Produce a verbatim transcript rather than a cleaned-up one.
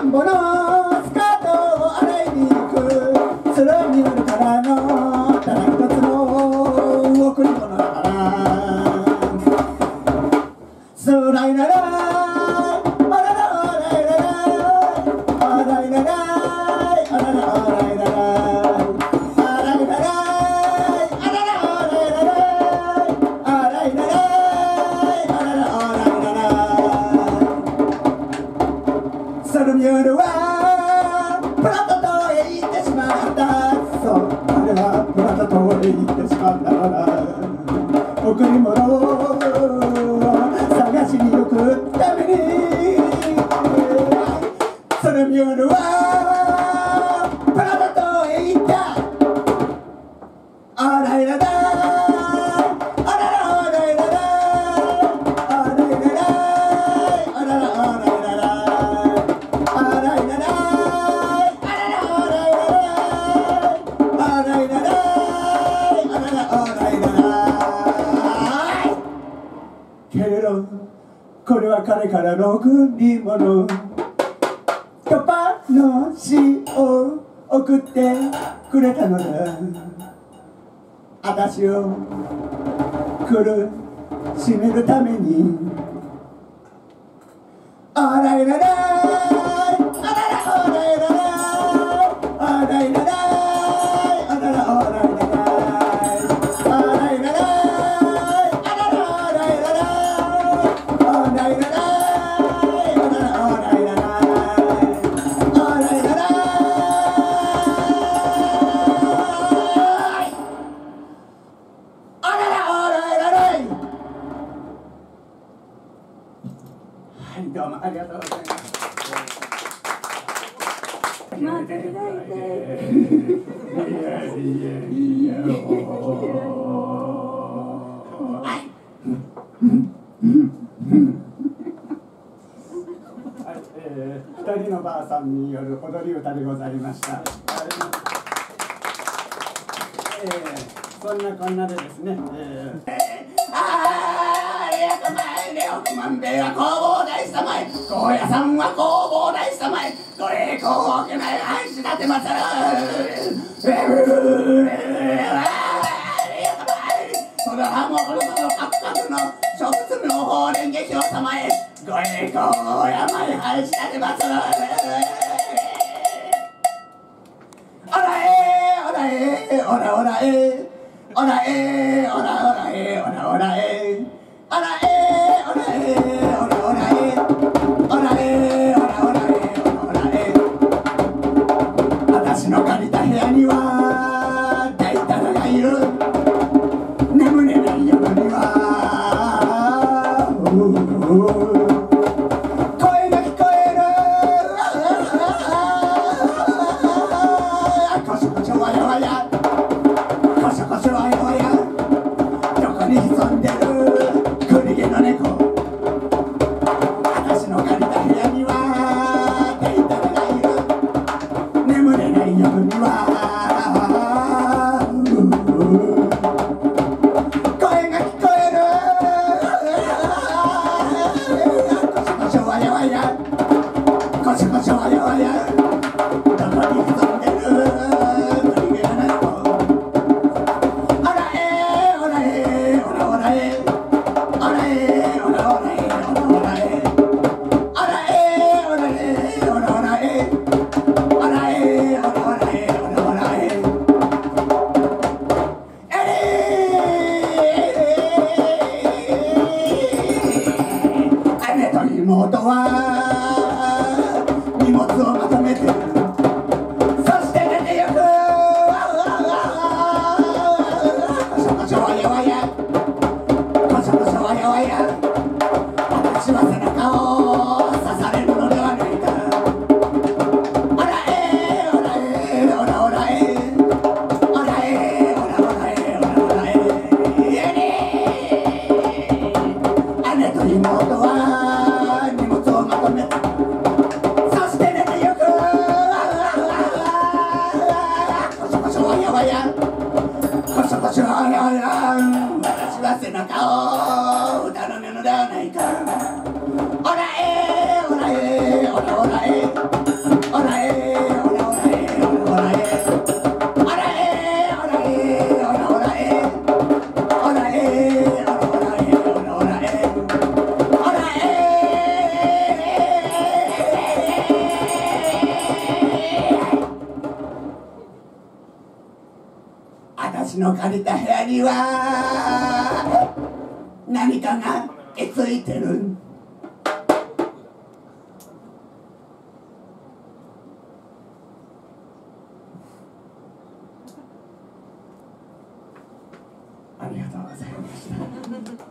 んぼのスカートを洗いに行くそれを見るからのただ一つの贈り物だからそらいらら夜はプラト島へ行ってしまったそうあれはプラト島へ行ってしまったから贈り物を探しに行くためにその夜はプラト島へ行ったあらいらだこれは彼からの贈り物カパの詩を送ってくれたのだ私を苦しめるためにあらいららあららあらいららあらいららあららあらいららどうもありがとうございます。まあ、手伝いたい。いやいやいや。はい。はい、えー、二人のばあさんによる踊り歌でございました。はい、えー、そんなこんなでですね。えー億万兵衛は弘法大師様へ高野山は弘法大師様へご栄光を受けない愛し立てまつるそのハモフルのカクカクの植物妙法蓮華経様へご栄光を山へ愛し立てまつるおらえおらえおらおらえおらえおらおらえおらおらえおらえおらえおらおらえおらえおらおらえおらおらえ私の借りた部屋には大太郎がいる眠れない夜には声が聞こえるこしょこしょわやわやこしょこしょわやわやどこに潜んでる栗毛の猫私の借りた部屋には大太郎がいる眠れない夜には声が聞こえるこしょこしょわやわやこしょこしょわやわやどこに潜んでる栗毛の猫おらえおらえおらおらえおらえおらおらえおらおらえおらえおらえおらおらえおらえおらおらえおらおらええり姉と妹は荷物をまとめてそして出てゆくこしょこしょわやわやこしょこしょわやわや私は背中を刺されるのではないかおらえおらえおらおらえおらえおらおらえおらおらえ姉と妹は荷物をまとめてそして出てゆくこしょこしょわやわやこしょこしょわやわや私は背中を打たぬのではないかおらえおらえおらおらえお私の借りた部屋には何かがえついてる。ありがとうございました。